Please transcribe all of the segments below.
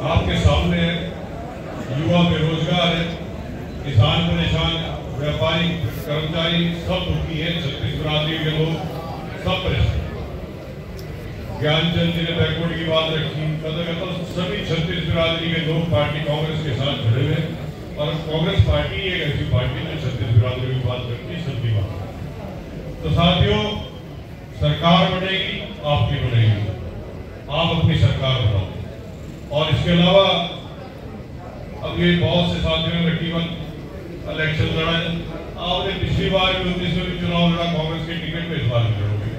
आपके सामने है, युवा बेरोजगार है, किसान परेशान, व्यापारी, कर्मचारी सब दुखी है, छत्तीस बिरादरी के लोग सब परेशान। ज्ञानचंद जी ने बैकवर्ड की बात रखी, सभी छत्तीस बिरादरी के लोग पार्टी कांग्रेस के साथ खड़े हुए और कांग्रेस पार्टी एक ऐसी पार्टी जो छत्तीस बिरादरी की बात करती है, सबकी बात। तो साथियों, सरकार बनेगी, आपकी बनेगी, आप अपनी सरकार बनाओ। और इसके अलावा अब ये बहुत से साथियों ने रखी इलेक्शन लड़ा है, आपने पिछली बार भी 19 में भी चुनाव लड़ा कांग्रेस के टिकट पे, इस बार भी लड़ोगे।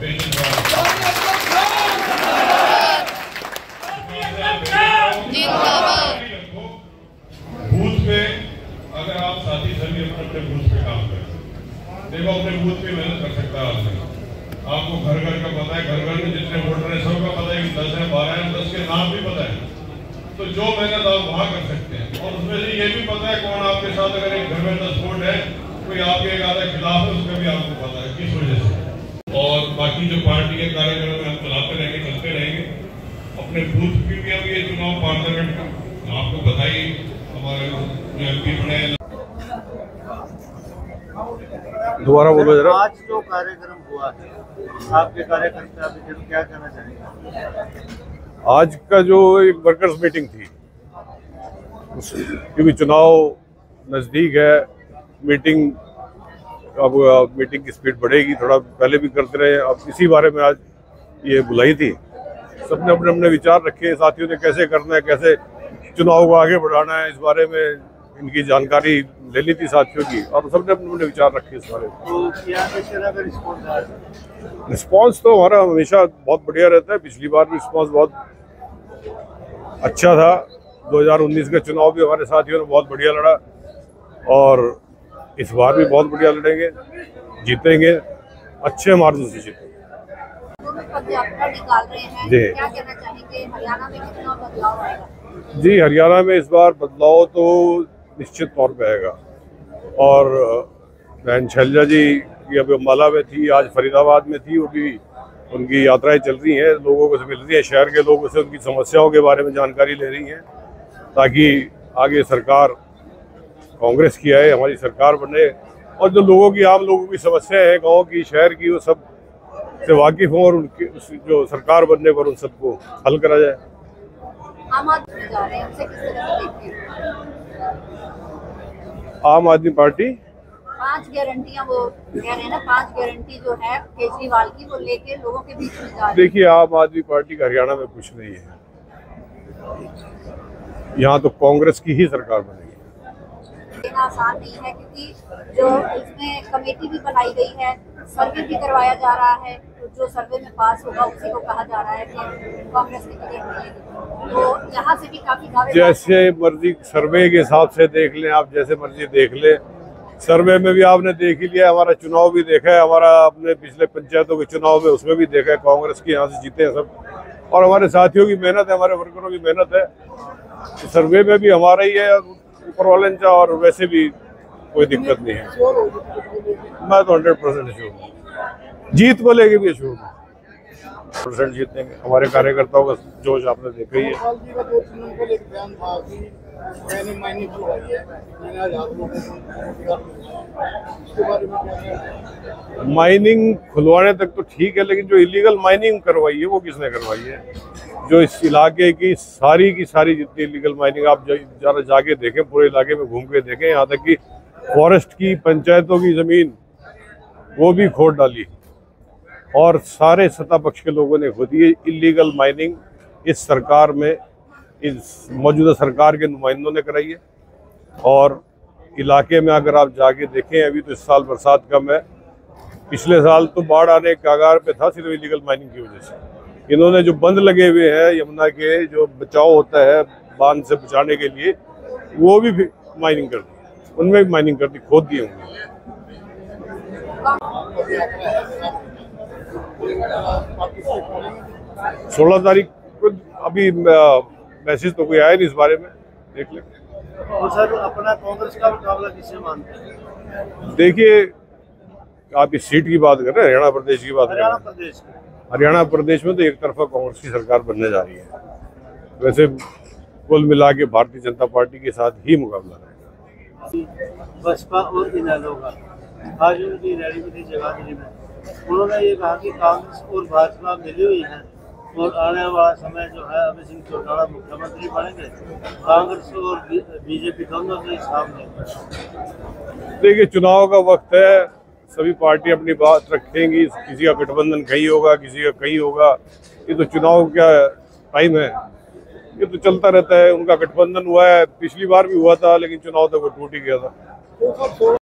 बूथ पे अगर आप साथी सभी अपने बूथ पे काम करें, देखो अपने बूथ पे मेहनत कर सकता है आदमी। आपको घर घर का पता है, घर घर में जितने वोटर है सबका पता है कि 10 है, 12 है, 10 के नाम भी पता है। तो जो मेहनत आप वहाँ कर सकते हैं, और उसमें से ये भी पता है कौन आपके साथ, अगर एक घर में 10 वोट है, कोई आपके एक आधा खिलाफ है, उसका भी आपको पता है किस वजह से। और बाकी जो पार्टी के कार्यक्रम हम चलाते रहेंगे, चलते रहेंगे। अपने बूथ की भी अब ये चुनाव पार्लियामेंट का आपको बताइए, हमारे जो MP बने। दोबारा बोलो जरा। आज जो कार्यक्रम हुआ है, आपके कार्यकर्ता अभी क्या कहना चाहेंगे? आज का जो एक वर्कर्स मीटिंग थी, क्योंकि चुनाव नज़दीक है, अब मीटिंग की स्पीड बढ़ेगी, थोड़ा पहले भी करते रहे, अब इसी बारे में आज ये बुलाई थी। सबने अपने अपने विचार रखे, साथियों ने कैसे करना है, कैसे चुनाव को आगे बढ़ाना है, इस बारे में इनकी जानकारी लेनी थी साथियों की, और सबने अपने अपने विचार रखे इस बारे में। तो क्या रिस्पॉन्स तो हमारा हमेशा बहुत बढ़िया रहता है। पिछली बार भी रिस्पॉन्स बहुत अच्छा था। 2019 का चुनाव भी हमारे साथियों ने बहुत बढ़िया लड़ा, और इस बार भी बहुत बढ़िया लड़ेंगे, जीतेंगे, अच्छे मार्जिन से जीतेंगे। जी, क्या कहना चाहेंगे, हरियाणा में कितना बदलाव आएगा? जी, हरियाणा में इस बार बदलाव तो निश्चित तौर पे आएगा। और बहन शैलजा जी की अभी अम्बाला में थी, आज फरीदाबाद में थी, वो भी उनकी यात्राएं चल रही हैं, लोगों को से मिल रही है, शहर के लोगों से उनकी समस्याओं के बारे में जानकारी ले रही हैं, ताकि आगे सरकार कांग्रेस की आए, हमारी सरकार बने, और जो लोगों की, आम लोगों की समस्याएं हैं गाँव की, शहर की, वो सब से वाकिफ हों और उनकी जो सरकार बनने पर उन सबको हल करा जाए। आम आदमी जा रहे हैं, उनसे किस तरह से देखते हैं? आम आदमी पार्टी 5 गारंटियां, वो कह रहे हैं ना, 5 गारंटी जो है केजरीवाल की, वो लेके लोगों के बीच में जा रहे हैं। देखिए, आम आदमी पार्टी का हरियाणा में कुछ नहीं है, यहाँ तो कांग्रेस की ही सरकार बनेगी। देना आसान नहीं है, क्योंकि जो इसमें कमेटी भी बनाई गई है, सर्वे भी करवाया जा रहा है, तो जो सर्वे में पास होगा उसी को कहा जा रहा है कि कांग्रेस की टिकट मिलेगी। तो यहाँ से भी काफी दावे, जैसे मर्जी सर्वे के हिसाब से देख लें आप, जैसे मर्जी देख लें। सर्वे में भी आपने देख ही लिया, हमारा चुनाव भी देखा है, हमारा अपने पिछले पंचायतों के चुनाव में उसमें भी देखा है, कांग्रेस की यहाँ से जीते हैं सब, और हमारे साथियों की मेहनत है, हमारे वर्करों की मेहनत है। सर्वे में भी हमारा ही है, ऊपर वाले चाह, और वैसे भी कोई दिक्कत नहीं है। मैं तो 100% श्योर हूँ, जीत को लेके भी श्योर हूँ, % जीतेंगे। हमारे कार्यकर्ताओं का जोश आपने देखा ही है। माइनिंग खुलवाने तक तो ठीक है, लेकिन जो इलीगल माइनिंग करवाई है वो किसने करवाई है? जो इस इलाके की सारी जितनी इलीगल माइनिंग, आप जरा जाके देखें, पूरे इलाके में घूम के देखें, यहाँ तक कि फॉरेस्ट की पंचायतों की ज़मीन वो भी खोद डाली, और सारे सत्ता पक्ष के लोगों ने खुद ये इलीगल माइनिंग इस सरकार में, इस मौजूदा सरकार के नुमाइंदों ने कराई है। और इलाके में अगर आप जाके देखें, अभी तो इस साल बरसात कम है, पिछले साल तो बाढ़ आने के कगार पे था, सिर्फ इलीगल माइनिंग की वजह से। इन्होंने जो बंद लगे हुए हैं यमुना के, जो बचाव होता है बांध से बचाने के लिए, वो भी माइनिंग कर दी, उनमें भी माइनिंग कर दी, खोद दिए होंगे। 16 तारीख को अभी मैसेज तो कोई आया नहीं इस बारे में, देख लें। तो सर, अपना कांग्रेस का मुकाबला किससे मानते हैं? देखिए, आप इस सीट की बात कर रहे हैं, हरियाणा प्रदेश की बात कर रहे हैं। हरियाणा प्रदेश में तो एक तरफा कांग्रेस की सरकार बनने जा रही है। वैसे कुल मिला के भारतीय जनता पार्टी के साथ ही मुकाबला रहेगा। बसपा और इनेलो का आज उनकी रैली में थी जगाधरी में, उन्होंने ये कहा कि कांग्रेस और भाजपा मिली हुई है और आने वाला समय जो है अभय सिंह चौटाला मुख्यमंत्री बनेंगे, कांग्रेस और बीजेपी दोनों के सामने। देखिए, चुनाव का वक्त है, सभी पार्टी अपनी बात रखेंगी, किसी का गठबंधन कहीं होगा, किसी का कहीं होगा। ये तो चुनाव का टाइम है, ये तो चलता रहता है। उनका गठबंधन हुआ है, पिछली बार भी हुआ था, लेकिन चुनाव तक वो टूट ही गया था।